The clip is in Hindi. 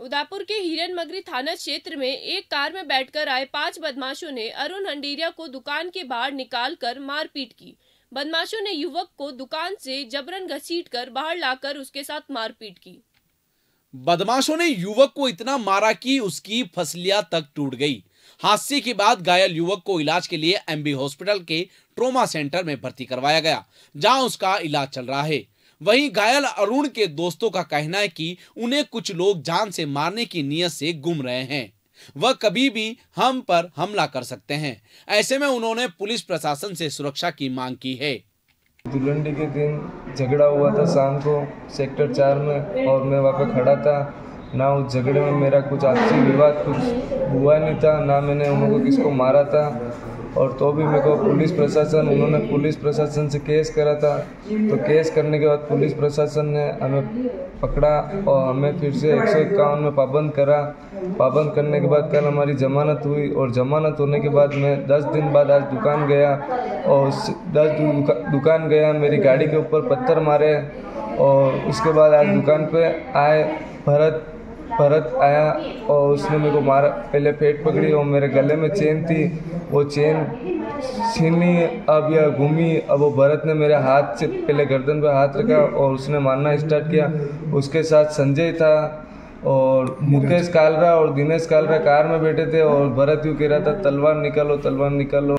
उदयपुर के हिरनमगरी थाना क्षेत्र में एक कार में बैठकर आए 5 बदमाशों ने अरुण हंडेरिया को दुकान के बाहर निकालकर मारपीट की। बदमाशों ने युवक को दुकान से जबरन घसीटकर बाहर लाकर उसके साथ मारपीट की। बदमाशों ने युवक को इतना मारा कि उसकी फसलियां तक टूट गई। हादसे के बाद घायल युवक को इलाज के लिए एमबी हॉस्पिटल के ट्रॉमा सेंटर में भर्ती करवाया गया, जहां उसका इलाज चल रहा है। वहीं घायल अरुण के दोस्तों का कहना है कि उन्हें कुछ लोग जान से मारने की नीयत से घूम रहे हैं। वह कभी भी हम पर हमला कर सकते हैं। ऐसे में उन्होंने पुलिस प्रशासन से सुरक्षा की मांग की है। धुलंडी के दिन झगड़ा हुआ था शाम को सेक्टर 4 में, और मैं वहाँ पे खड़ा था। ना उस झगड़े में मेरा कुछ आपसी विवाद कुछ हुआ नहीं था, ना मैंने उनको किसको मारा था। और तो भी मेरे को उन्होंने पुलिस प्रशासन से केस करा था। तो केस करने के बाद पुलिस प्रशासन ने हमें पकड़ा और हमें फिर से 151 में पाबंद करा। पाबंद करने के बाद कल हमारी जमानत हुई, और जमानत होने के बाद मैं 10 दिन बाद आज दुकान गया, और 10 दिन दुकान गया, मेरी गाड़ी के ऊपर पत्थर मारे। और उसके बाद आज दुकान पे आए, भरत आया और उसने मेरे को मारा। पहले पेट पकड़ी और मेरे गले में चेन थी, वो चेन छीनी, अब यह घूमी। अब वो भरत ने मेरे हाथ से पहले गर्दन पे हाथ रखा और उसने मारना स्टार्ट किया। उसके साथ संजय था और मुकेश कालरा और दिनेश कालरा कार में बैठे थे, और भरत यूँ कह रहा था तलवार निकालो तलवार निकालो।